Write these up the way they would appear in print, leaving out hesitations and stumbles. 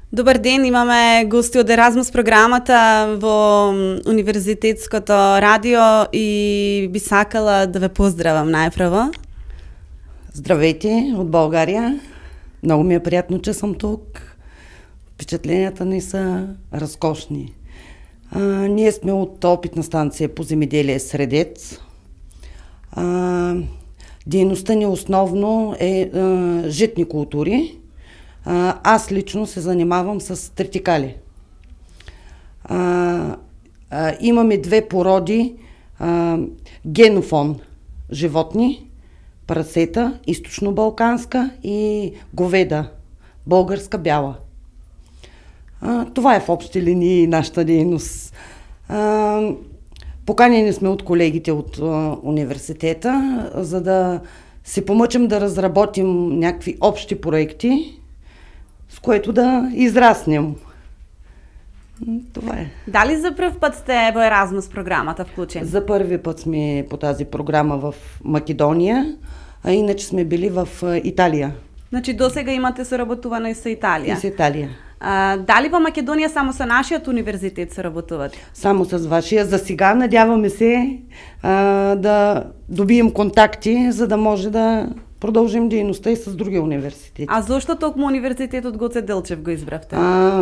Добър ден, имаме гости от Еразмус програмата во Универзитетското радио и би сакала да ве поздравам најпрво. Здравейте от България. Много ми е приятно, че съм тук. Впечатленията ни са разкошни. Ние сме от опитна станция по земеделие Средец. Дейността ни основно е житни култури. Аз лично се занимавам с третикали. Имаме две породи генофон животни, прасета, източно-балканска и говеда, българска бяла. Това е в общи линии нашата дейност. Поканени сме от колегите от университета, за да се помъчим да разработим някакви общи проекти, с което да израснем. Това е. Дали за пръв път сте в Еразмус програмата включени? За първи път сме по тази програма в Македония, а иначе сме били в Италия. Значи до сега имате соработуване и с Италия? И с Италия. Дали в Македония само с нашият университет се работуват? Само с вашия. За сега надяваме се да добием контакти, за да може да продължим дейността и с други университети. А защо толкова университет от Гоце Делчев го избрахте?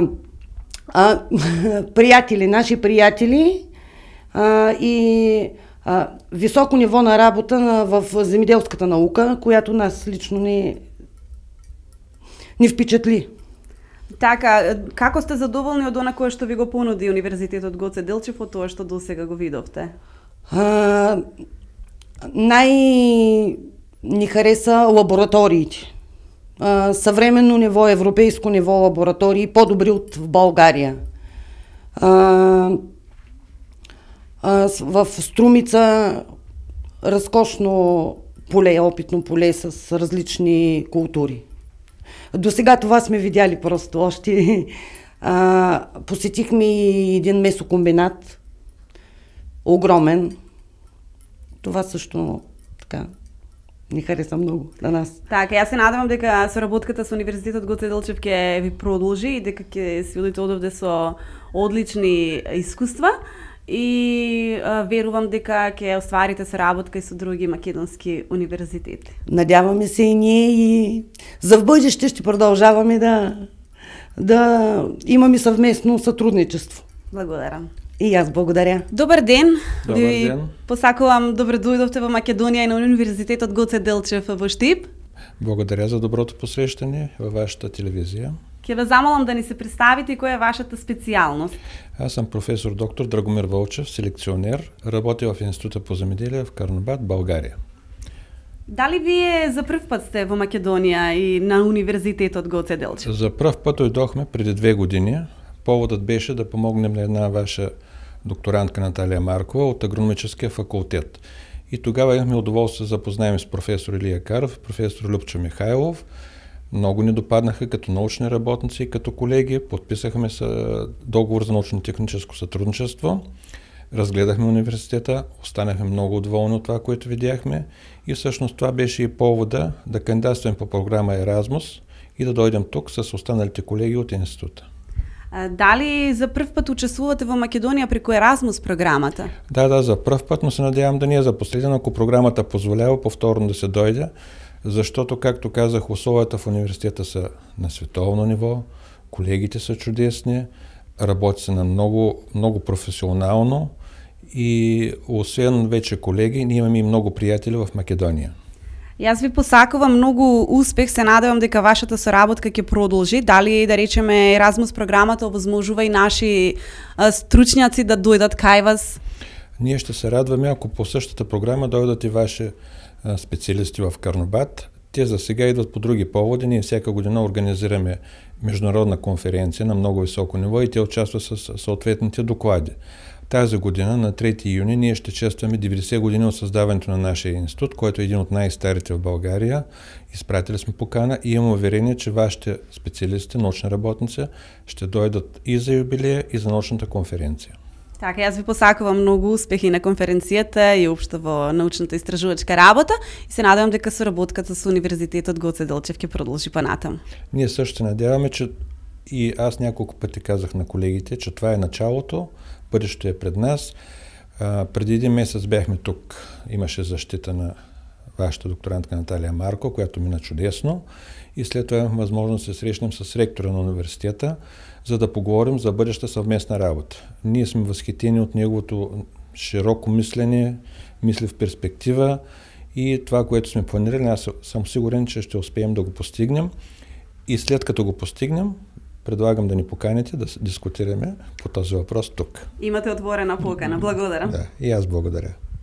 Приятели, наши приятели и високо ниво на работа в земеделската наука, която нас лично ни впечатли. Така, како сте задоволни од она кое што ви го понуди Универзитетот Гоце Делчев од тоа што досега го видовте? Ни хареса лабораториите. Съвременно ниво, европейско ниво лаборатории, по-добри от в България. В Струмица разкошно поле, опитно поле с различни култури. До сега това сме видяли просто още. Посетихме и един месокомбинат. Огромен. Това също така ни хареса много на нас. Така, јас се надевам дека соработката со Универзитетот Гоце Делчев ќе ви продолжи и дека ќе си одите одовде со одлични искуства и верувам дека ќе остварите соработка и со други македонски универзитети. Надяваме се и ние и за в бъдеще ще продължаваме да имаме съвместно сътрудничество. Благодарам. И аз благодаря. Добър ден! Добър ден! Посакувам добре дојдовте во Македонија и на Универзитетот Гоце Делчев во Штип. Благодаря за доброто посрещане във вашата телевизия. Ќе ве замолам да ни се представите и која е вашата специјалност. Аз съм професор доктор Драгомир Вълчев, селекционер, работя в Института по земеделие в Карнобат, България. Дали вие за пръв път сте во Македонија и на Универзитетот Гоце Делчев? За пръв път дойдохме преди 2 години. Поводът беше да помогнем на една ваша докторантка Наталия Маркова от Агрономическия факултет. И тогава имахме удоволствие да запознаем с професор Илия Каров, професор Любчо Михайлов. Много ни допаднаха като научни работници и като колеги. Подписахме договор за научно-техническо сътрудничество. Разгледахме университета, останахме много доволни от това, което видяхме. И всъщност това беше и повода да кандидатстваме по програма Еразмус и да дойдем тук с останалите колеги от института. Дали за пръв път участвувате в Македония преко Еразмус програмата? Да, за пръв път, но се надявам да не е за последен, ако програмата позволява повторно да се дойде, защото, както казах, условията в университета са на световно ниво, колегите са чудесни, работи се на много професионално и освен вече колеги, ние имаме и много приятели в Македония. И аз ви посакувам много успех, се надевам дека вашата соработка ќе продолжи. Дали, да речеме, Еразмус програмата овозможува и наши стручњаци да дојдат кај вас? Ние ще се радваме, ако по същата програма дойдат и ваши специалисти в Карнобат. Те за сега идват по други поводи. Ние всяка година организираме международна конференция на много високо ниво и те участват с съответните доклади. Тази година, на 3 юни, ние ще честваме 90 години от създаването на нашия институт, който е един от най-старите в България. Изпратили сме покана и имам уверение, че вашите специалисти, научни работници, ще дойдат и за юбилея, и за научната конференция. Така, аз ви посакувам много успехи на конференцията и общо во научната истражувачка работа и се надевам дека соработката с Универзитетот Гоце Делчев ќе продолжи понатаму. Ние също се надяваме, че И аз няколко пъти казах на колегите, че това е началото, бъдещето е пред нас. Преди 1 месец бяхме тук, имаше защита на вашата докторантка Наталия Марко, която мина чудесно. И след това имахме възможност да се срещнем с ректора на университета, за да поговорим за бъдеща съвместна работа. Ние сме възхитени от неговото широко мислене, мисли в перспектива и това, което сме планирали, аз съм сигурен, че ще успеем да го постигнем. И след като го постигнем, предлагам да ни поканите да дискутираме по този въпрос тук. Имате отворена покана. Благодаря. Да, и аз благодаря.